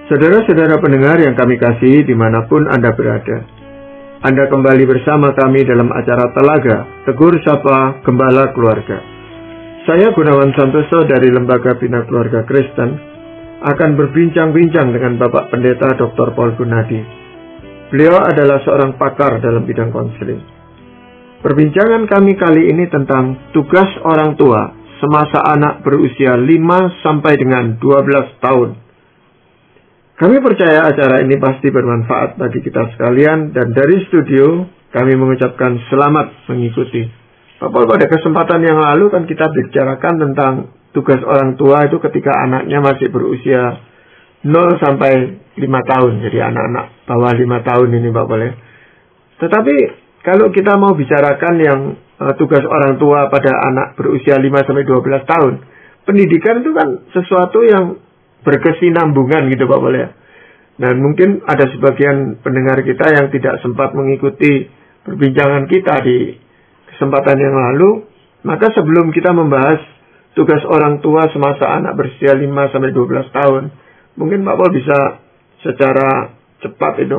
Saudara-saudara pendengar yang kami kasihi dimanapun Anda berada, Anda kembali bersama kami dalam acara Telaga Tegur Sapa Gembala Keluarga. Saya Gunawan Santoso dari Lembaga Bina Keluarga Kristen akan berbincang-bincang dengan Bapak Pendeta Dr. Paul Gunadi. Beliau adalah seorang pakar dalam bidang konseling. Perbincangan kami kali ini tentang tugas orang tua semasa anak berusia 5 sampai dengan 12 tahun. Kami percaya acara ini pasti bermanfaat bagi kita sekalian, dan dari studio kami mengucapkan selamat mengikuti. Bapak, pada kesempatan yang lalu kan kita bicarakan tentang tugas orang tua itu ketika anaknya masih berusia 0 sampai 5 tahun. Jadi anak-anak bawah 5 tahun ini Pak boleh. Tetapi kalau kita mau bicarakan yang tugas orang tua pada anak berusia 5 sampai 12 tahun, pendidikan itu kan sesuatu yang berkesinambungan gitu Pak boleh. Dan mungkin ada sebagian pendengar kita yang tidak sempat mengikuti perbincangan kita di kesempatan yang lalu. Maka sebelum kita membahas tugas orang tua semasa anak berusia 5 sampai 12 tahun, mungkin Pak Paul bisa secara cepat itu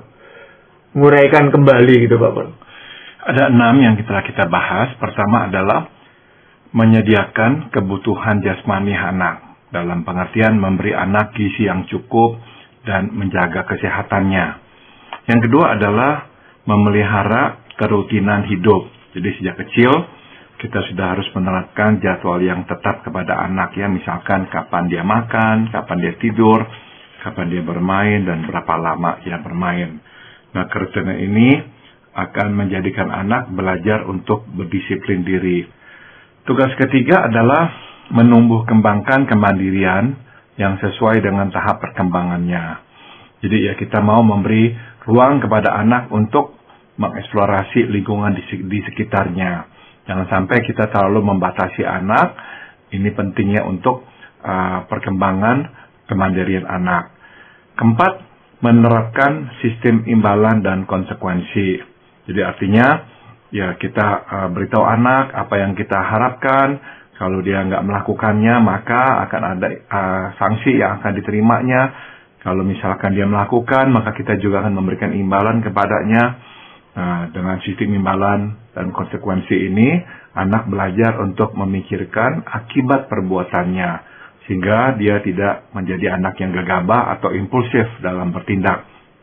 menguraikan kembali gitu Pak Paul. Ada 6 yang kita bahas. Pertama adalah menyediakan kebutuhan jasmani anak, dalam pengertian memberi anak gizi yang cukup dan menjaga kesehatannya. Yang kedua adalah memelihara kerutinan hidup. Jadi sejak kecil kita sudah harus menerapkan jadwal yang tetap kepada anak ya. Misalkan kapan dia makan, kapan dia tidur, kapan dia bermain, dan berapa lama dia bermain. Nah, kerutinan ini akan menjadikan anak belajar untuk berdisiplin diri. Tugas ketiga adalah menumbuh kembangkan kemandirian yang sesuai dengan tahap perkembangannya. Jadi ya, kita mau memberi ruang kepada anak untuk mengeksplorasi lingkungan di sekitarnya. Jangan sampai kita terlalu membatasi anak. Ini pentingnya untuk perkembangan kemandirian anak. Keempat, menerapkan sistem imbalan dan konsekuensi. Jadi artinya ya, kita beritahu anak apa yang kita harapkan. Kalau dia nggak melakukannya, maka akan ada sanksi yang akan diterimanya. Kalau misalkan dia melakukan, maka kita juga akan memberikan imbalan kepadanya. Nah, dengan sistem imbalan dan konsekuensi ini, anak belajar untuk memikirkan akibat perbuatannya, sehingga dia tidak menjadi anak yang gegabah atau impulsif dalam bertindak.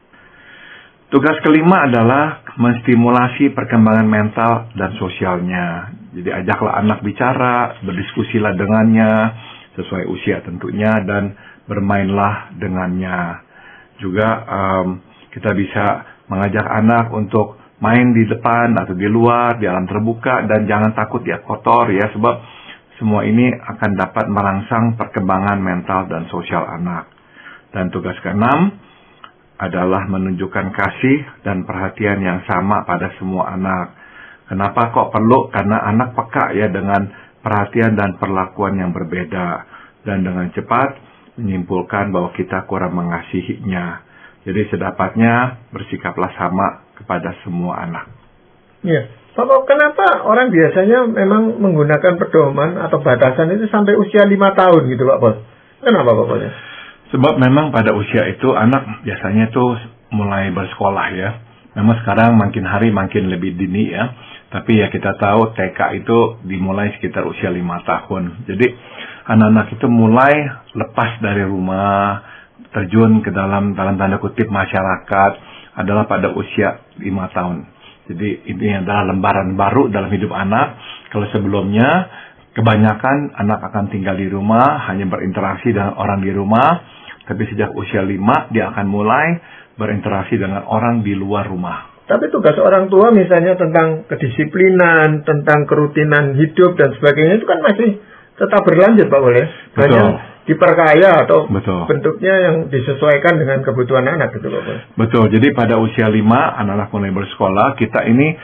Tugas kelima adalah menstimulasi perkembangan mental dan sosialnya. Jadi ajaklah anak bicara, berdiskusilah dengannya, sesuai usia tentunya, dan bermainlah dengannya. Juga kita bisa mengajak anak untuk main di depan atau di luar, di alam terbuka, dan jangan takut dia kotor ya, sebab semua ini akan dapat merangsang perkembangan mental dan sosial anak. Dan tugas keenam adalah menunjukkan kasih dan perhatian yang sama pada semua anak. Kenapa kok perlu? Karena anak peka ya dengan perhatian dan perlakuan yang berbeda, dan dengan cepat menyimpulkan bahwa kita kurang mengasihinya. Jadi sedapatnya bersikaplah sama kepada semua anak. Iya, Bapak, kenapa orang biasanya memang menggunakan pedoman atau batasan itu sampai usia 5 tahun gitu Pak Bos? Kenapa Bapak? Sebab memang pada usia itu anak biasanya tuh mulai bersekolah ya. Memang sekarang makin hari makin lebih dini ya. Tapi ya kita tahu TK itu dimulai sekitar usia 5 tahun. Jadi anak-anak itu mulai lepas dari rumah, terjun ke dalam tanda kutip masyarakat adalah pada usia 5 tahun. Jadi ini adalah lembaran baru dalam hidup anak. Kalau sebelumnya kebanyakan anak akan tinggal di rumah, hanya berinteraksi dengan orang di rumah. Tapi sejak usia 5, dia akan mulai berinteraksi dengan orang di luar rumah. Tapi tugas orang tua misalnya tentang kedisiplinan, tentang kerutinan hidup dan sebagainya itu kan masih tetap berlanjut Pak boleh. Hanya diperkaya atau bentuknya yang disesuaikan dengan kebutuhan anak gitu Pak. Betul. Jadi pada usia 5 anak-anak mulai bersekolah, kita ini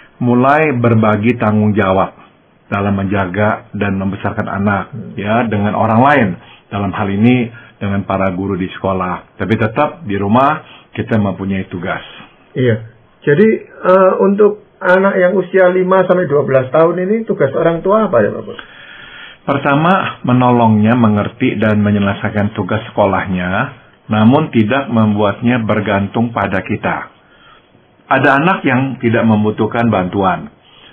mulai berbagi tanggung jawab dalam menjaga dan membesarkan anak ya dengan orang lain. Dalam hal ini dengan para guru di sekolah. Tapi tetap di rumah kita mempunyai tugas. Iya. Jadi untuk anak yang usia 5 sampai 12 tahun ini tugas orang tua apa ya Bapak? Pertama, menolongnya mengerti dan menyelesaikan tugas sekolahnya namun tidak membuatnya bergantung pada kita. Ada anak yang tidak membutuhkan bantuan,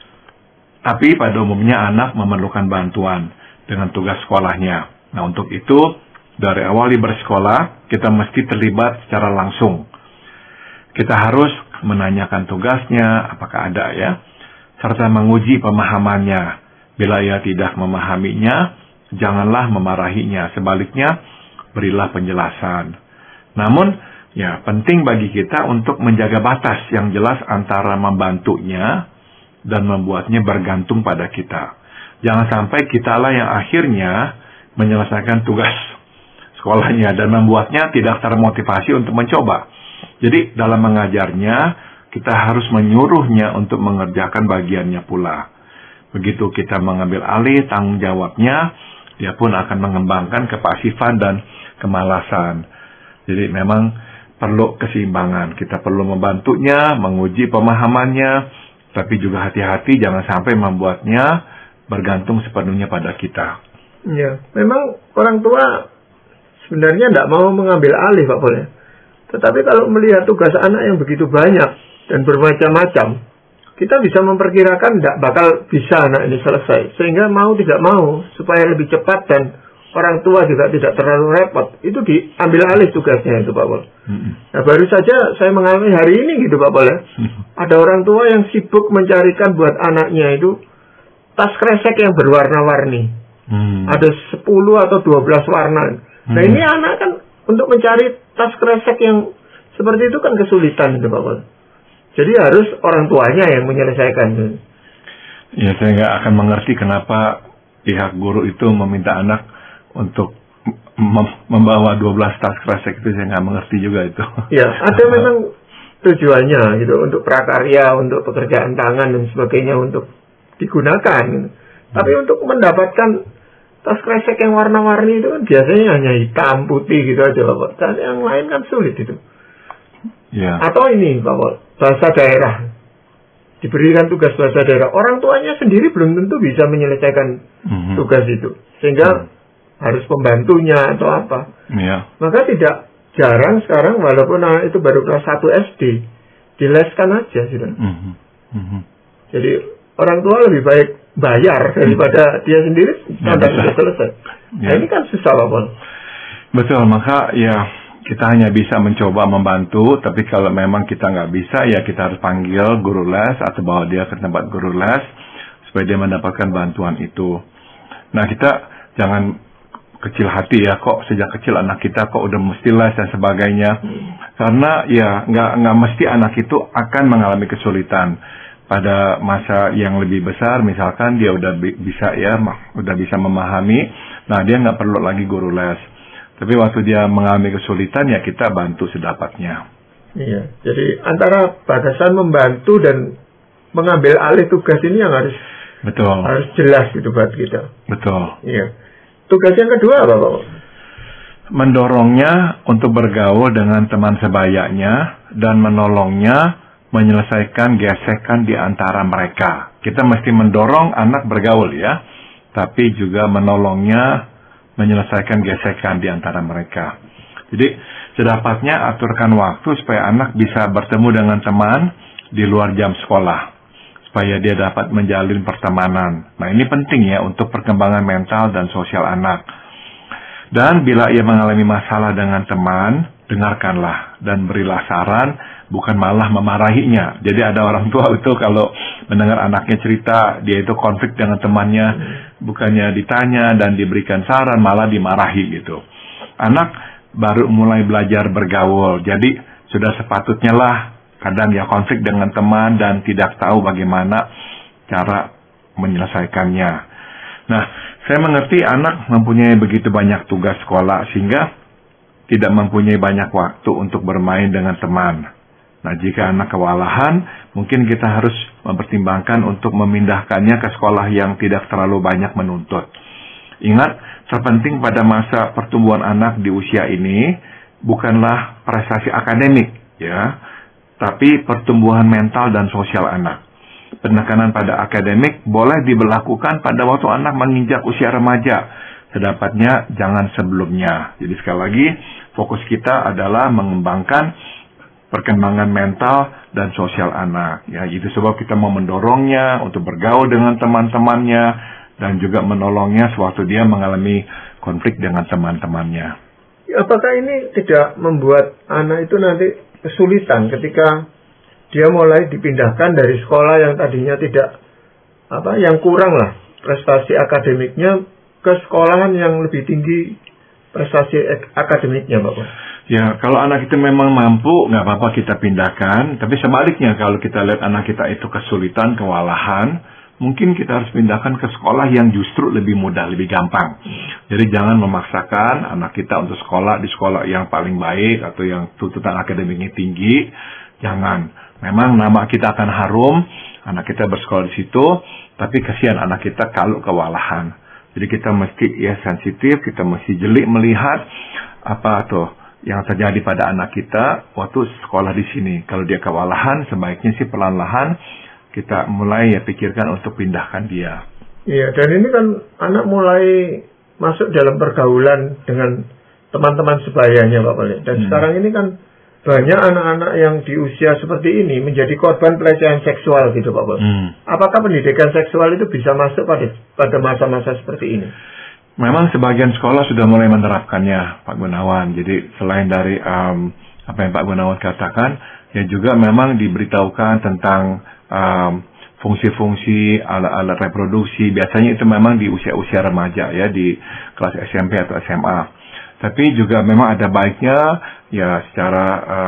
tapi pada umumnya anak memerlukan bantuan dengan tugas sekolahnya. Nah, untuk itu, dari awal dia bersekolah, kita mesti terlibat secara langsung. Kita harus menanyakan tugasnya, apakah ada ya, serta menguji pemahamannya. Bila ia tidak memahaminya, janganlah memarahinya. Sebaliknya, berilah penjelasan. Namun, ya penting bagi kita untuk menjaga batas yang jelas antara membantunya dan membuatnya bergantung pada kita. Jangan sampai kitalah yang akhirnya menyelesaikan tugas sekolahnya dan membuatnya tidak termotivasi untuk mencoba. Jadi dalam mengajarnya, kita harus menyuruhnya untuk mengerjakan bagiannya pula. Begitu kita mengambil alih tanggung jawabnya, dia pun akan mengembangkan kepasifan dan kemalasan. Jadi memang perlu keseimbangan. Kita perlu membantunya, menguji pemahamannya, tapi juga hati-hati jangan sampai membuatnya bergantung sepenuhnya pada kita. Ya, memang orang tua sebenarnya tidak mau mengambil alih, Pak Pol. Tetapi kalau melihat tugas anak yang begitu banyak dan bermacam-macam, kita bisa memperkirakan tidak bakal bisa anak ini selesai. Sehingga mau tidak mau, supaya lebih cepat dan orang tua juga tidak terlalu repot, itu diambil alih tugasnya itu, Pak Pol. Nah, baru saja saya mengalami hari ini gitu, Pak Pol. Ada orang tua yang sibuk mencarikan buat anaknya itu tas kresek yang berwarna-warni. Ada 10 atau 12 warna. Nah, ini anak kan untuk mencari tas kresek yang seperti itu kan kesulitan itu, Pak Pol. Jadi harus orang tuanya yang menyelesaikan. Ya, saya nggak akan mengerti kenapa pihak guru itu meminta anak untuk membawa 12 tas kresek itu. Saya nggak mengerti juga itu. Ya, ada memang tujuannya gitu, untuk prakarya, untuk pekerjaan tangan dan sebagainya untuk digunakan. Tapi untuk mendapatkan tas kresek yang warna-warni itu kan biasanya hanya hitam, putih gitu aja, Pak. Dan yang lain kan sulit itu. Ya. Atau ini, Pak, bahasa daerah. Diberikan tugas bahasa daerah. Orang tuanya sendiri belum tentu bisa menyelesaikan tugas itu. Sehingga harus pembantunya atau apa. Ya. Maka tidak jarang sekarang walaupun anak itu baru kelas 1 SD, dileskan aja sudah. Jadi orang tua lebih baik bayar daripada dia sendiri sampai sudah selesai. Nah, ini kan susah, Pak Pol. Betul, maka ya kita hanya bisa mencoba membantu, tapi kalau memang kita nggak bisa, ya kita harus panggil guru les atau bawa dia ke tempat guru les supaya dia mendapatkan bantuan itu. Nah, kita jangan kecil hati ya, kok sejak kecil anak kita kok udah mesti les dan sebagainya. Karena ya nggak mesti anak itu akan mengalami kesulitan. Pada masa yang lebih besar, misalkan dia udah bisa memahami, nah dia nggak perlu lagi guru les. Tapi waktu dia mengalami kesulitan, ya kita bantu sedapatnya. Iya, jadi antara batasan membantu dan mengambil alih tugas ini yang harus jelas gitu buat kita. Betul. Iya. Tugas yang kedua apa, Pak? Mendorongnya untuk bergaul dengan teman sebayanya dan menolongnya menyelesaikan gesekan di antara mereka. Kita mesti mendorong anak bergaul ya, tapi juga menolongnya menyelesaikan gesekan di antara mereka. Jadi sedapatnya aturkan waktu supaya anak bisa bertemu dengan teman di luar jam sekolah, supaya dia dapat menjalin pertemanan. Nah, ini penting ya untuk perkembangan mental dan sosial anak. Dan bila ia mengalami masalah dengan teman, dengarkanlah dan berilah saran, bukan malah memarahinya. Jadi ada orang tua itu kalau mendengar anaknya cerita, dia itu konflik dengan temannya, bukannya ditanya dan diberikan saran, malah dimarahi gitu. Anak baru mulai belajar bergaul, jadi sudah sepatutnya lah kadang ya konflik dengan teman dan tidak tahu bagaimana cara menyelesaikannya. Nah, saya mengerti anak mempunyai begitu banyak tugas sekolah sehingga tidak mempunyai banyak waktu untuk bermain dengan teman. Nah, jika anak kewalahan, mungkin kita harus mempertimbangkan untuk memindahkannya ke sekolah yang tidak terlalu banyak menuntut. Ingat, terpenting pada masa pertumbuhan anak di usia ini bukanlah prestasi akademik, ya, tapi pertumbuhan mental dan sosial anak. Penekanan pada akademik boleh diberlakukan pada waktu anak menginjak usia remaja. Sedapatnya jangan sebelumnya. Jadi sekali lagi, fokus kita adalah mengembangkan perkembangan mental dan sosial anak. Ya, itu sebab kita mau mendorongnya untuk bergaul dengan teman-temannya dan juga menolongnya sewaktu dia mengalami konflik dengan teman-temannya. Apakah ini tidak membuat anak itu nanti kesulitan ketika dia mulai dipindahkan dari sekolah yang tadinya tidak yang kurang lah prestasi akademiknya ke sekolahan yang lebih tinggi prestasi akademiknya, Bapak? Ya, kalau anak kita memang mampu, nggak apa-apa kita pindahkan. Tapi sebaliknya, kalau kita lihat anak kita itu kesulitan, kewalahan, mungkin kita harus pindahkan ke sekolah yang justru lebih mudah, lebih gampang. Jadi jangan memaksakan anak kita untuk sekolah di sekolah yang paling baik atau yang tuntutan akademiknya tinggi. Jangan. Memang nama kita akan harum, anak kita bersekolah di situ, tapi kasihan anak kita kalau kewalahan. Jadi kita mesti sensitif, kita mesti jeli melihat apa tuh yang terjadi pada anak kita waktu sekolah di sini. Kalau dia kewalahan, sebaiknya sih perlahan-lahan kita mulai pikirkan untuk pindahkan dia. Iya, dan ini kan anak mulai masuk dalam pergaulan dengan teman-teman sebayanya, Pak Pali. Dan sekarang ini kan banyak anak-anak yang di usia seperti ini menjadi korban pelecehan seksual gitu, Pak Pali. Apakah pendidikan seksual itu bisa masuk pada masa-masa seperti ini? Memang sebagian sekolah sudah mulai menerapkannya, Pak Gunawan. Jadi selain dari apa yang Pak Gunawan katakan, ya juga memang diberitahukan tentang fungsi-fungsi alat-alat reproduksi. Biasanya itu memang di usia-usia remaja ya, di kelas SMP atau SMA. Tapi juga memang ada baiknya ya secara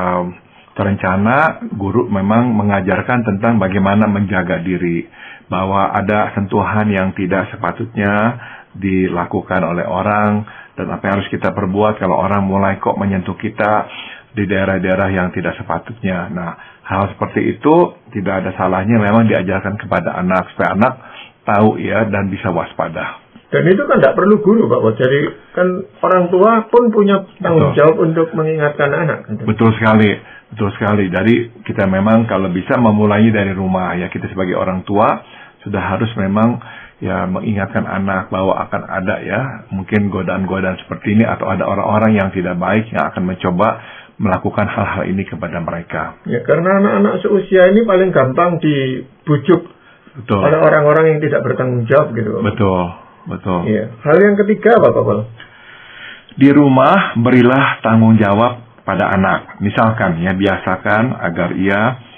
terencana guru memang mengajarkan tentang bagaimana menjaga diri, bahwa ada sentuhan yang tidak sepatutnya dilakukan oleh orang dan apa yang harus kita perbuat kalau orang mulai kok menyentuh kita di daerah-daerah yang tidak sepatutnya. Nah, hal seperti itu tidak ada salahnya memang diajarkan kepada anak supaya anak tahu ya dan bisa waspada. Dan itu kan tidak perlu guru, Pak. Jadi kan orang tua pun punya tanggung jawab untuk mengingatkan anak. Betul sekali, betul sekali. Dari kita memang kalau bisa memulainya dari rumah ya, kita sebagai orang tua sudah harus memang ya mengingatkan anak bahwa akan ada ya mungkin godaan-godaan seperti ini atau ada orang-orang yang tidak baik yang akan mencoba melakukan hal-hal ini kepada mereka. Ya, karena anak-anak seusia ini paling gampang dibujuk oleh orang-orang yang tidak bertanggung jawab gitu. Betul. Iya. Hal yang ketiga apa, Pak? Di rumah berilah tanggung jawab pada anak. Misalkan ya, biasakan agar ia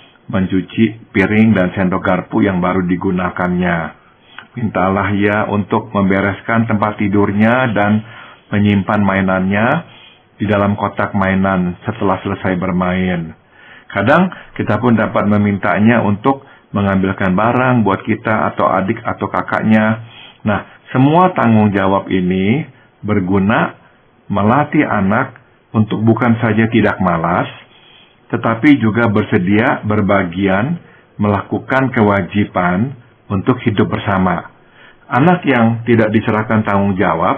mencuci piring dan sendok garpu yang baru digunakannya. Mintalah ia untuk membereskan tempat tidurnya dan menyimpan mainannya di dalam kotak mainan setelah selesai bermain. Kadang kita pun dapat memintanya untuk mengambilkan barang buat kita atau adik atau kakaknya. Nah, semua tanggung jawab ini berguna melatih anak untuk bukan saja tidak malas, tetapi juga bersedia berbagian melakukan kewajiban untuk hidup bersama. Anak yang tidak diserahkan tanggung jawab,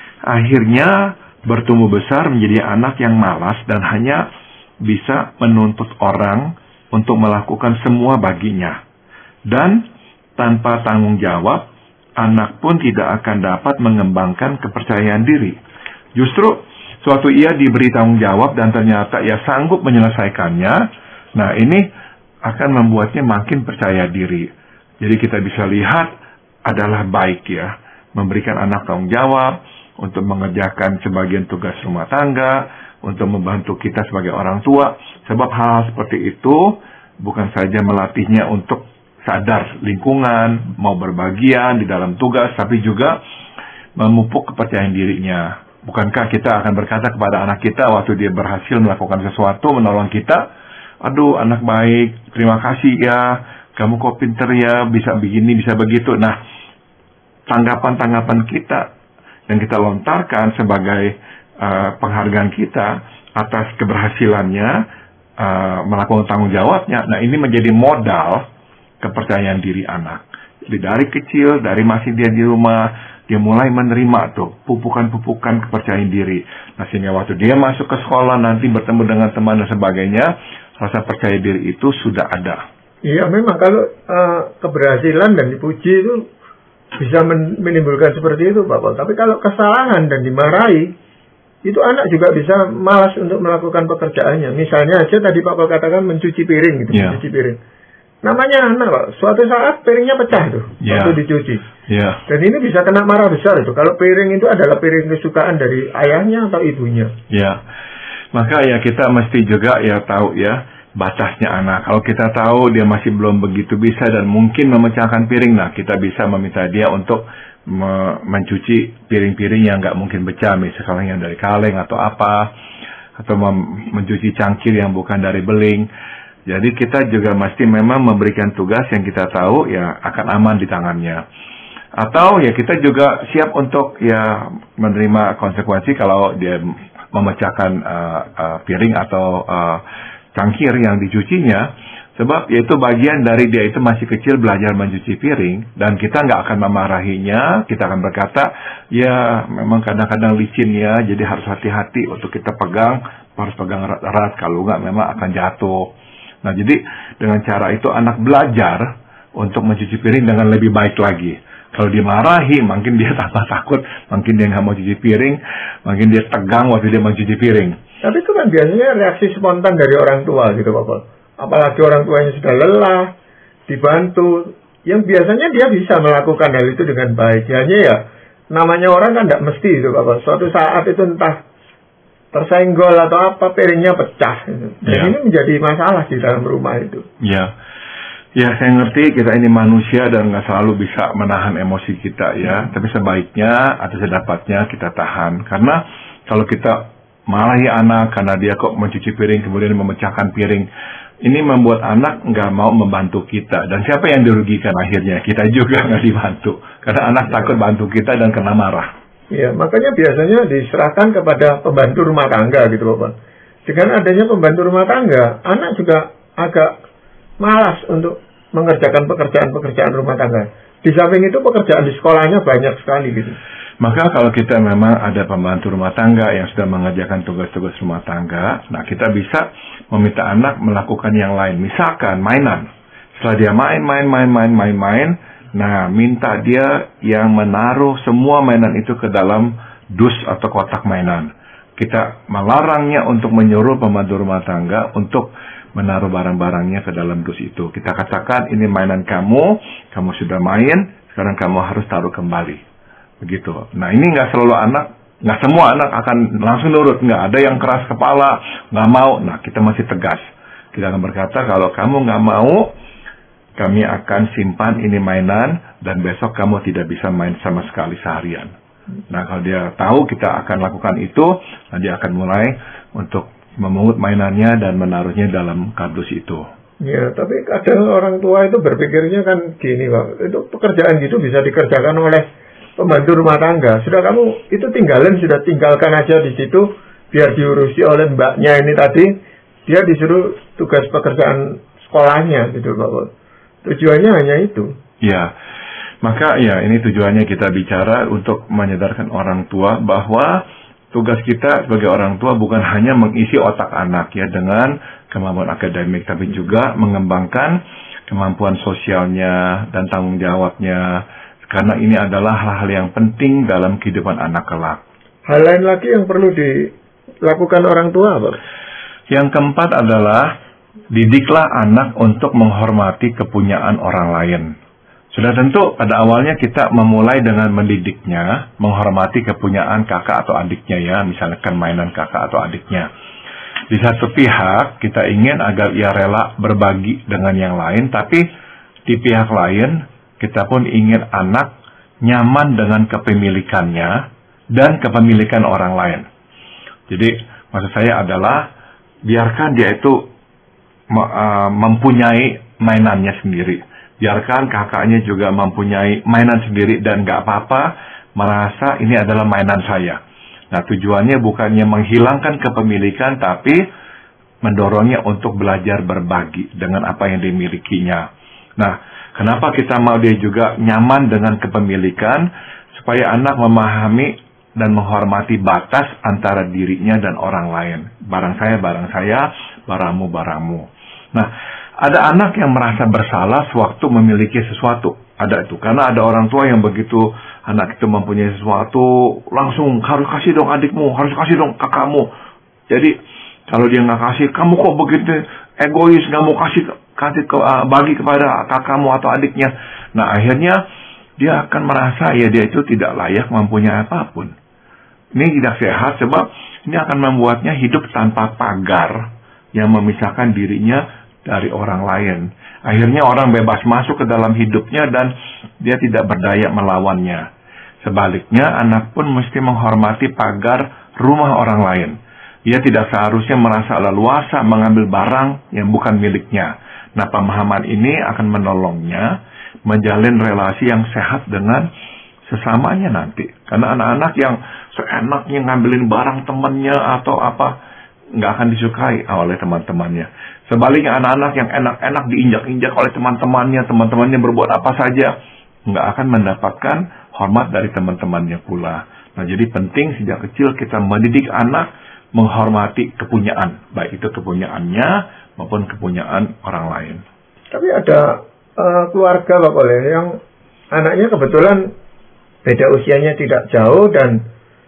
akhirnya bertumbuh besar menjadi anak yang malas dan hanya bisa menuntut orang untuk melakukan semua baginya. Dan tanpa tanggung jawab, anak pun tidak akan dapat mengembangkan kepercayaan diri. Justru, suatu ia diberi tanggung jawab dan ternyata ia sanggup menyelesaikannya, nah ini akan membuatnya makin percaya diri. Jadi kita bisa lihat adalah baik ya, memberikan anak tanggung jawab, untuk mengerjakan sebagian tugas rumah tangga, untuk membantu kita sebagai orang tua. Sebab hal seperti itu bukan saja melatihnya untuk sadar lingkungan, mau berbagian di dalam tugas, tapi juga memupuk kepercayaan dirinya. Bukankah kita akan berkata kepada anak kita waktu dia berhasil melakukan sesuatu, menolong kita, aduh anak baik, terima kasih ya, kamu kok pinter ya, bisa begini, bisa begitu. Nah, tanggapan-tanggapan kita yang kita lontarkan sebagai penghargaan kita atas keberhasilannya melakukan tanggung jawabnya, nah ini menjadi modal kepercayaan diri anak. Jadi dari kecil, dari masih dia di rumah, dia mulai menerima tuh pupukan-pupukan kepercayaan diri. Nah sehingga waktu dia masuk ke sekolah nanti bertemu dengan teman dan sebagainya, rasa percaya diri itu sudah ada. Iya memang kalau keberhasilan dan dipuji itu bisa menimbulkan seperti itu, Bapak. Tapi kalau kesalahan dan dimarahi, itu anak juga bisa malas untuk melakukan pekerjaannya. Misalnya aja tadi Pak Paul katakan mencuci piring gitu, mencuci piring. Namanya anak Pak, suatu saat piringnya pecah tuh waktu dicuci. Dan ini bisa kena marah besar itu. Kalau piring itu adalah piring kesukaan dari ayahnya atau ibunya. Maka ya kita mesti juga ya tahu ya batasnya anak. Kalau kita tahu dia masih belum begitu bisa dan mungkin memecahkan piring, nah kita bisa meminta dia untuk mencuci piring-piring yang nggak mungkin pecah, misalnya yang dari kaleng atau apa, atau mencuci cangkir yang bukan dari beling. Jadi kita juga mesti memang memberikan tugas yang kita tahu ya akan aman di tangannya. Atau ya kita juga siap untuk ya menerima konsekuensi kalau dia memecahkan piring atau cangkir yang dicucinya. Sebab yaitu bagian dari dia itu masih kecil belajar mencuci piring. Dan kita nggak akan memarahinya. Kita akan berkata, ya memang kadang-kadang licin ya. Jadi harus hati-hati untuk kita pegang. Harus pegang erat-erat. Kalau nggak memang akan jatuh. Nah jadi dengan cara itu anak belajar untuk mencuci piring dengan lebih baik lagi. Kalau dimarahi, mungkin dia tambah takut. Mungkin dia nggak mau cuci piring. Mungkin dia tegang waktu dia mencuci piring. Tapi itu kan biasanya reaksi spontan dari orang tua gitu Pak Paul. Apalagi orang tuanya sudah lelah, dibantu, yang biasanya dia bisa melakukan hal itu dengan baik. Hanya ya, namanya orang kan tidak mesti itu Bapak. Suatu saat itu entah tersenggol atau apa, piringnya pecah. Dan ini menjadi masalah di dalam rumah itu. Ya, saya ngerti kita ini manusia dan nggak selalu bisa menahan emosi kita ya. Tapi sebaiknya atau sedapatnya kita tahan. Karena kalau kita marahi anak karena dia kok mencuci piring kemudian memecahkan piring, ini membuat anak nggak mau membantu kita. Dan siapa yang dirugikan akhirnya? Kita juga nggak dibantu. Karena anak takut bantu kita dan kena marah. Ya, makanya biasanya diserahkan kepada pembantu rumah tangga gitu Bapak. Dengan adanya pembantu rumah tangga, anak juga agak malas untuk mengerjakan pekerjaan-pekerjaan rumah tangga. Di samping itu pekerjaan di sekolahnya banyak sekali gitu. Maka kalau kita memang ada pembantu rumah tangga yang sudah mengerjakan tugas-tugas rumah tangga, nah kita bisa meminta anak melakukan yang lain. Misalkan mainan. Setelah dia main, nah minta dia yang menaruh semua mainan itu ke dalam dus atau kotak mainan. Kita melarangnya untuk menyuruh pembantu rumah tangga untuk menaruh barang-barangnya ke dalam dus itu. Kita katakan ini mainan kamu sudah main, sekarang kamu harus taruh kembali. Begitu. Nah ini nggak selalu anak, nggak semua anak akan langsung nurut. Nggak ada yang keras kepala, nggak mau. Nah kita masih tegas. Kita akan berkata kalau kamu nggak mau, kami akan simpan ini mainan dan besok kamu tidak bisa main sama sekali seharian. Nah kalau dia tahu kita akan lakukan itu, nah dia akan mulai untuk memungut mainannya dan menaruhnya dalam kardus itu. Ya, tapi kadang orang tua itu berpikirnya kan gini Pak, itu pekerjaan gitu bisa dikerjakan oleh pembantu rumah tangga. Sudah kamu itu sudah tinggalkan aja di situ biar diurusi oleh mbaknya ini tadi. Dia disuruh tugas pekerjaan sekolahnya gitu Bapak. Tujuannya hanya itu. Ya. Maka ya ini tujuannya kita bicara untuk menyadarkan orang tua bahwa tugas kita sebagai orang tua bukan hanya mengisi otak anak ya dengan kemampuan akademik, tapi juga mengembangkan kemampuan sosialnya dan tanggung jawabnya. Karena ini adalah hal-hal yang penting dalam kehidupan anak kelak. Hal lain lagi yang perlu dilakukan orang tua, Pak? Yang keempat adalah didiklah anak untuk menghormati kepunyaan orang lain. Sudah tentu pada awalnya kita memulai dengan mendidiknya, menghormati kepunyaan kakak atau adiknya ya, misalkan mainan kakak atau adiknya. Di satu pihak kita ingin agar ia rela berbagi dengan yang lain, tapi di pihak lain kita pun ingin anak nyaman dengan kepemilikannya dan kepemilikan orang lain. Jadi maksud saya adalah biarkan dia itu mempunyai mainannya sendiri. Biarkan kakaknya juga mempunyai mainan sendiri dan gak apa-apa merasa ini adalah mainan saya. Nah tujuannya bukannya menghilangkan kepemilikan tapi mendorongnya untuk belajar berbagi dengan apa yang dimilikinya. Nah kenapa kita mau dia juga nyaman dengan kepemilikan supaya anak memahami dan menghormati batas antara dirinya dan orang lain. Barang saya, barangmu. Nah, ada anak yang merasa bersalah sewaktu memiliki sesuatu. Ada itu. Karena ada orang tua yang begitu anak itu mempunyai sesuatu, langsung harus kasih dong adikmu, harus kasih dong kakakmu. Jadi kalau dia nggak kasih, kamu kok begitu egois, nggak mau bagi kepada kakakmu atau adiknya. Nah akhirnya dia akan merasa ya dia itu tidak layak mempunyai apapun. Ini tidak sehat sebab ini akan membuatnya hidup tanpa pagar yang memisahkan dirinya dari orang lain. Akhirnya orang bebas masuk ke dalam hidupnya dan dia tidak berdaya melawannya. Sebaliknya, anak pun mesti menghormati pagar rumah orang lain. Dia tidak seharusnya merasa leluasa mengambil barang yang bukan miliknya. Nah, pemahaman ini akan menolongnya menjalin relasi yang sehat dengan sesamanya nanti. Karena anak-anak yang seenaknya ngambilin barang temannya atau apa, nggak akan disukai oleh teman-temannya. Sebaliknya anak-anak yang enak-enak diinjak-injak oleh teman-temannya berbuat apa saja, nggak akan mendapatkan hormat dari teman-temannya pula. Nah, jadi penting sejak kecil kita mendidik anak menghormati kepunyaan, baik itu kepunyaannya maupun kepunyaan orang lain. Tapi ada keluarga Pak Pole yang anaknya kebetulan beda usianya tidak jauh dan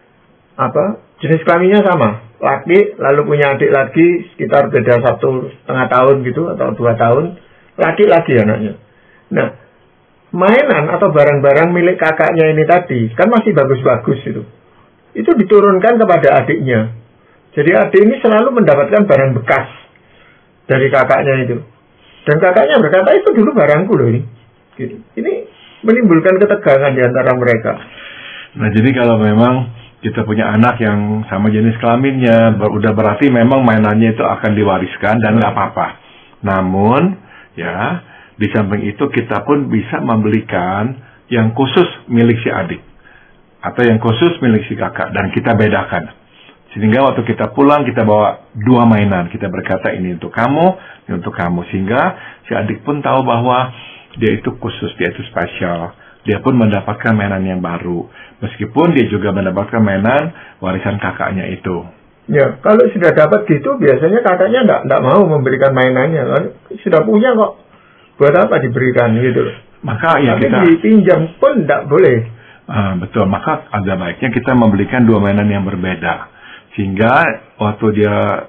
jenis kelaminnya sama. Laki lalu punya adik lagi sekitar beda 1,5 tahun gitu atau 2 tahun, laki lagi anaknya. Nah, mainan atau barang-barang milik kakaknya ini tadi kan masih bagus-bagus itu diturunkan kepada adiknya. Jadi adik ini selalu mendapatkan barang bekas dari kakaknya itu, dan kakaknya berkata itu dulu barangku loh ini. Gitu. Ini menimbulkan ketegangan di antara mereka. Nah, jadi kalau memang kita punya anak yang sama jenis kelaminnya, udah berarti memang mainannya itu akan diwariskan dan nggak apa-apa. Namun, ya, di samping itu kita pun bisa membelikan yang khusus milik si adik. Atau yang khusus milik si kakak. Dan kita bedakan. Sehingga waktu kita pulang, kita bawa 2 mainan. Kita berkata ini untuk kamu, ini untuk kamu. Sehingga si adik pun tahu bahwa dia itu khusus, dia itu spesial. Dia pun mendapatkan mainan yang baru. Meskipun dia juga mendapatkan mainan warisan kakaknya itu. Ya, kalau sudah dapat gitu, biasanya kakaknya nggak mau memberikan mainannya. Sudah punya kok, buat apa diberikan gitu. Maka ya tapi kita dipinjam pun nggak boleh. Betul, maka ada baiknya kita membelikan 2 mainan yang berbeda. Sehingga waktu dia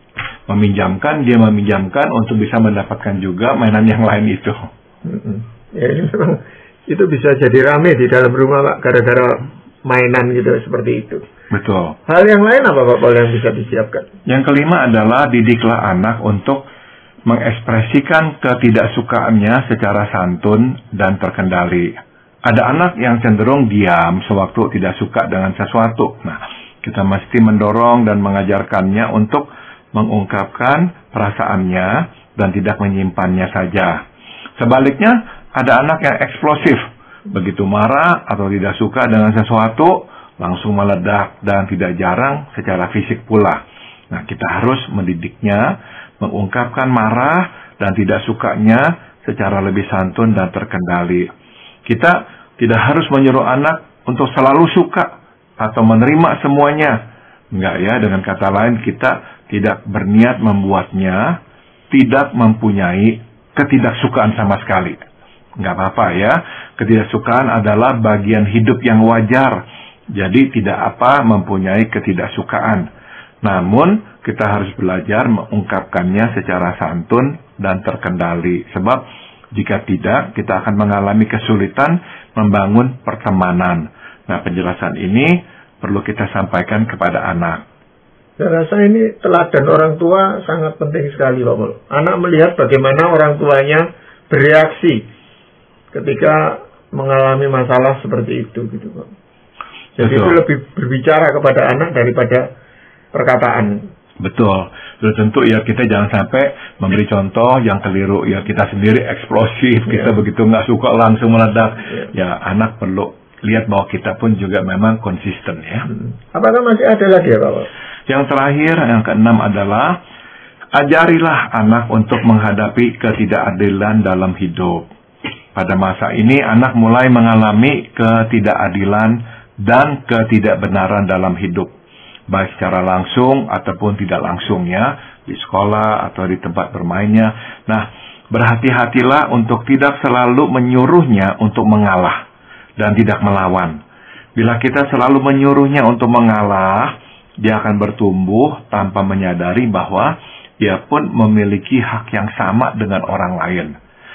meminjamkan untuk bisa mendapatkan juga mainan yang lain itu. Ya, ini memang itu bisa jadi rame di dalam rumah Pak, gara-gara mainan gitu seperti itu. Betul. Hal yang lain apa Pak Paul yang bisa disiapkan? Yang kelima adalah didiklah anak untuk mengekspresikan ketidaksukaannya secara santun dan terkendali. Ada anak yang cenderung diam sewaktu tidak suka dengan sesuatu. Nah, kita mesti mendorong dan mengajarkannya untuk mengungkapkan perasaannya dan tidak menyimpannya saja. Sebaliknya, ada anak yang eksplosif, begitu marah atau tidak suka dengan sesuatu, langsung meledak dan tidak jarang secara fisik pula. Nah, kita harus mendidiknya, mengungkapkan marah dan tidak sukanya secara lebih santun dan terkendali. Kita tidak harus menyuruh anak untuk selalu suka atau menerima semuanya. Enggak ya, dengan kata lain kita tidak berniat membuatnya tidak mempunyai ketidaksukaan sama sekali. Nggak apa-apa ya, ketidaksukaan adalah bagian hidup yang wajar. Jadi tidak apa mempunyai ketidaksukaan. Namun kita harus belajar mengungkapkannya secara santun dan terkendali. Sebab jika tidak, kita akan mengalami kesulitan membangun pertemanan. Nah, penjelasan ini perlu kita sampaikan kepada anak. Saya rasa ini teladan orang tua sangat penting sekali Pak Paul. Anak melihat bagaimana orang tuanya bereaksi ketika mengalami masalah seperti itu gitu Pak. Jadi Betul. itu lebih berbicara kepada anak daripada perkataan. Betul. Tentu ya kita jangan sampai memberi contoh yang keliru. Ya kita sendiri eksplosif, kita begitu nggak suka langsung meledak. Ya anak perlu lihat bahwa kita pun juga memang konsisten ya. Apakah masih ada lagi ya Pak? Yang terakhir, yang keenam adalah ajarilah anak untuk menghadapi ketidakadilan dalam hidup. Pada masa ini anak mulai mengalami ketidakadilan dan ketidakbenaran dalam hidup, baik secara langsung ataupun tidak langsung ya, di sekolah atau di tempat bermainnya. Nah, Berhati-hatilah untuk tidak selalu menyuruhnya untuk mengalah dan tidak melawan. Bila kita selalu menyuruhnya untuk mengalah, dia akan bertumbuh tanpa menyadari bahwa dia pun memiliki hak yang sama dengan orang lain.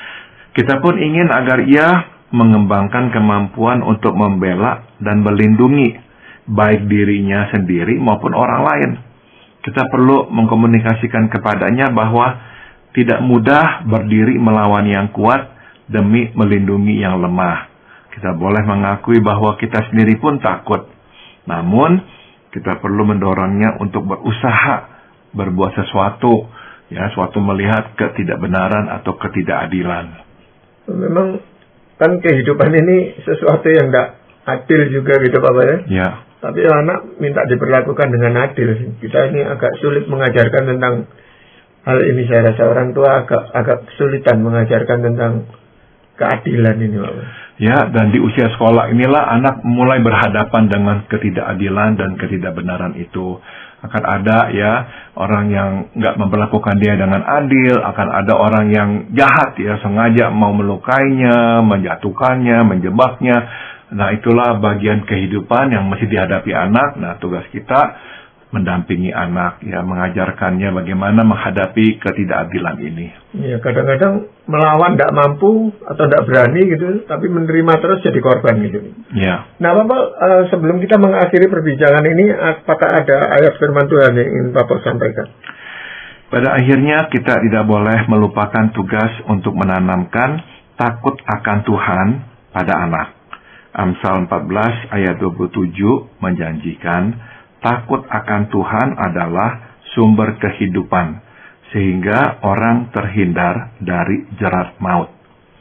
Kita pun ingin agar ia mengembangkan kemampuan untuk membela dan melindungi baik dirinya sendiri maupun orang lain. Kita perlu mengkomunikasikan kepadanya bahwa tidak mudah berdiri melawan yang kuat demi melindungi yang lemah. Kita boleh mengakui bahwa kita sendiri pun takut. Namun, kita perlu mendorongnya untuk berusaha berbuat sesuatu, suatu melihat ketidakbenaran atau ketidakadilan. Memang kan kehidupan ini sesuatu yang tidak adil juga gitu Bapak ya. Ya. Tapi anak minta diperlakukan dengan adil. Kita ini agak sulit mengajarkan tentang hal ini. Saya rasa orang tua agak kesulitan mengajarkan tentang keadilan ini Bapak. Ya, dan di usia sekolah inilah anak mulai berhadapan dengan ketidakadilan dan ketidakbenaran itu. Akan ada orang yang nggak memperlakukan dia dengan adil, akan ada orang yang jahat sengaja mau melukainya, menjatuhkannya, menjebaknya. Nah, itulah bagian kehidupan yang mesti dihadapi anak. Nah, tugas kita mendampingi anak, mengajarkannya bagaimana menghadapi ketidakadilan ini. Ya, kadang-kadang melawan tidak mampu atau tidak berani gitu, tapi menerima terus jadi korban gitu. Ya. Nah, Bapak, sebelum kita mengakhiri perbincangan ini, apakah ada ayat firman Tuhan yang ingin Bapak sampaikan? Pada akhirnya kita tidak boleh melupakan tugas untuk menanamkan takut akan Tuhan pada anak. Amsal 14 ayat 27 menjanjikan takut akan Tuhan adalah sumber kehidupan, sehingga orang terhindar dari jerat maut.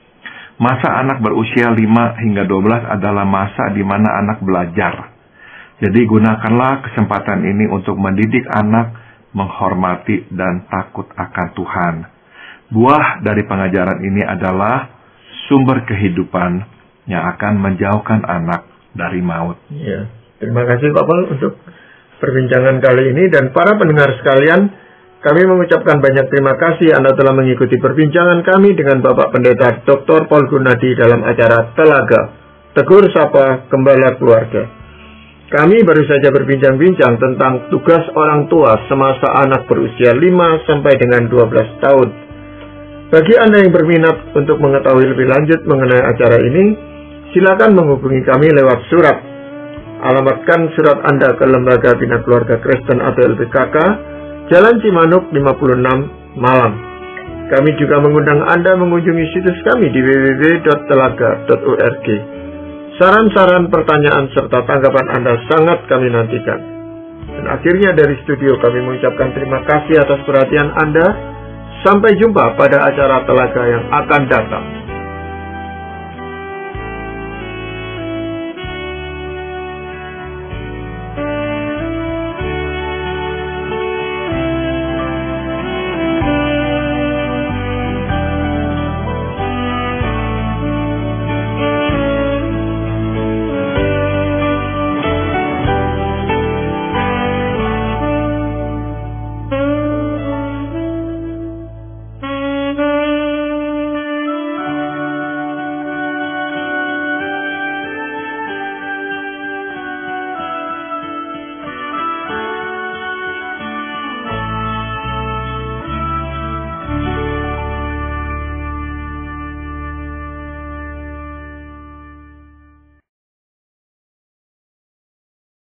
Masa anak berusia 5 hingga 12 adalah masa di mana anak belajar. Jadi gunakanlah kesempatan ini untuk mendidik anak menghormati dan takut akan Tuhan. Buah dari pengajaran ini adalah sumber kehidupan yang akan menjauhkan anak dari maut. Ya, terima kasih Pak Paul untuk perbincangan kali ini, dan para pendengar sekalian, kami mengucapkan banyak terima kasih Anda telah mengikuti perbincangan kami dengan Bapak Pendeta Dr. Paul Gunadi dalam acara Telaga, Tegur Sapa Gembala Keluarga. Kami baru saja berbincang-bincang tentang tugas orang tua semasa anak berusia 5 sampai dengan 12 tahun. Bagi Anda yang berminat untuk mengetahui lebih lanjut mengenai acara ini, silakan menghubungi kami lewat surat. Alamatkan surat Anda ke Lembaga Bina Keluarga Kristen atau LBKK, Jalan Cimanuk 56, Malang. Kami juga mengundang Anda mengunjungi situs kami di www.telaga.org. Saran-saran, pertanyaan, serta tanggapan Anda sangat kami nantikan. Dan akhirnya dari studio kami mengucapkan terima kasih atas perhatian Anda. Sampai jumpa pada acara Telaga yang akan datang.